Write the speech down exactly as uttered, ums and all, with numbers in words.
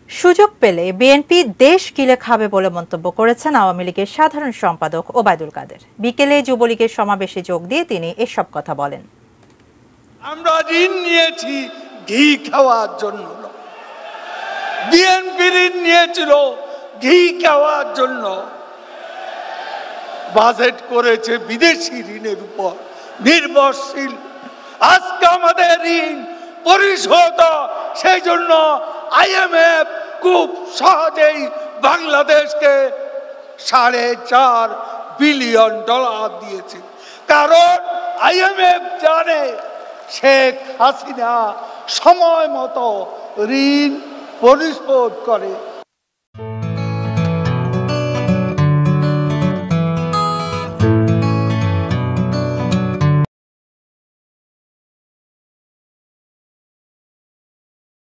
সুযোগ পেলে বিএনপি দেশ গিলে খাবে বলে মন্তব্য করেছেন আওয়ামী লীগের সাধারণ সম্পাদক ওবায়দুল কাদের। বিকেলে যুবলীগের সমাবেশে যোগ দিয়ে তিনি এসব কথা বলেন। আমরা ঋণ নিয়েছি ঘি খাওয়ার জন্য, বিএনপি ঋণ নিয়েছিল ঘি খাওয়ার জন্য। বাজেট করেছে বিদেশি ঋণের উপর নির্ভরশীল। আজকে আমাদের ঋণ পরিশোধ, সেই জন্য আইএমএফ খুব সহজেই বাংলাদেশকে সাড়ে চার বিলিয়ন ডলার দিয়েছে, কারণ আইএমএফ জানে শেখ হাসিনা সময় মতো ঋণ পরিশোধ করে।